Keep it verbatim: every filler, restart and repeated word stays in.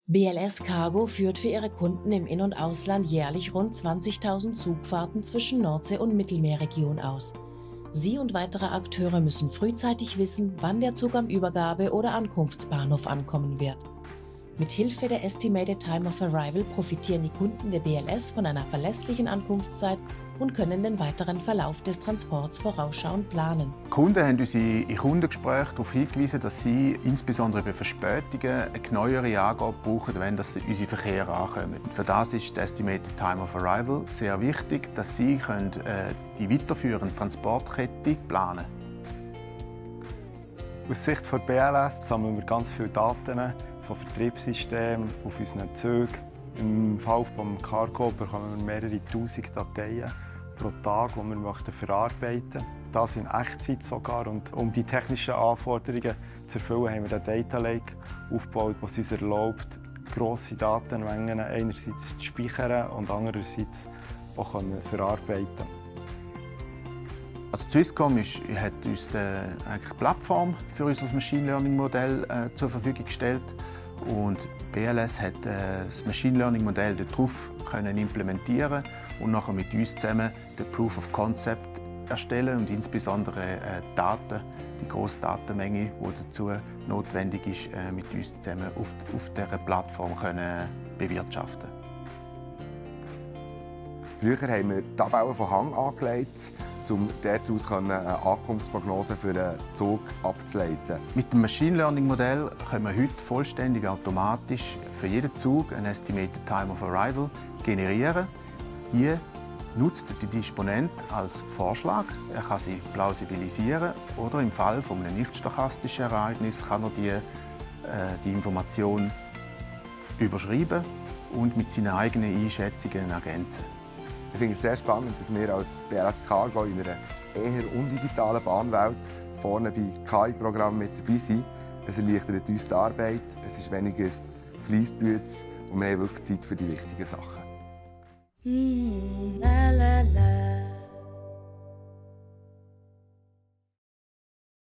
B L S Cargo führt für ihre Kunden im In- und Ausland jährlich rund zwanzigtausend Zugfahrten zwischen Nordsee- und Mittelmeerregion aus. Sie und weitere Akteure müssen frühzeitig wissen, wann der Zug am Übergabe- oder Ankunftsbahnhof ankommen wird. Mit Hilfe der Estimated Time of Arrival profitieren die Kunden der B L S von einer verlässlichen Ankunftszeit und können den weiteren Verlauf des Transports vorausschauend planen. Die Kunden haben uns in Kundengesprächen darauf hingewiesen, dass sie insbesondere bei Verspätungen eine genauere Angabe brauchen, wenn das unsere Verkehre ankommen. Und für das ist die Estimated Time of Arrival sehr wichtig, dass sie können, äh, die weiterführende Transportkette planen können. Aus Sicht der B L S sammeln wir ganz viele Daten von Vertriebssystemen auf unseren Zügen. Im Fall des Cargo bekommen wir mehrere tausend Dateien pro Tag, die wir verarbeiten möchten. Das in Echtzeit sogar. Und um die technischen Anforderungen zu erfüllen, haben wir einen Data Lake aufgebaut, was uns erlaubt, grosse Datenmengen einerseits zu speichern und andererseits auch zu verarbeiten. Also Swisscom ist, hat uns die, eigentlich die Plattform für unser Machine Learning Modell äh, zur Verfügung gestellt und B L S hat äh, das Machine Learning Modell darauf können implementieren und nachher mit uns zusammen den Proof of Concept erstellen und insbesondere äh, Daten, die grosse Datenmenge, die dazu notwendig ist, äh, mit uns zusammen auf, auf dieser Plattform können bewirtschaften. Früher haben wir Tabellen von Hand angelegt, um daraus eine Ankunftsprognose für einen Zug abzuleiten. Mit dem Machine Learning Modell können wir heute vollständig automatisch für jeden Zug eine Estimated Time of Arrival generieren. Die nutzt der Disponent als Vorschlag. Er kann sie plausibilisieren oder im Fall von einem nicht stochastischen Ereignis kann er die, äh, die Information überschreiben und mit seinen eigenen Einschätzungen ergänzen. Ich finde es sehr spannend, dass wir als B L S Cargo in einer eher undigitalen Bahnwelt vorne bei K I-Programmen mit dabei sind. Es erleichtert uns die Arbeit, es ist weniger Fleissbrüte und wir haben wirklich Zeit für die wichtigen Sachen.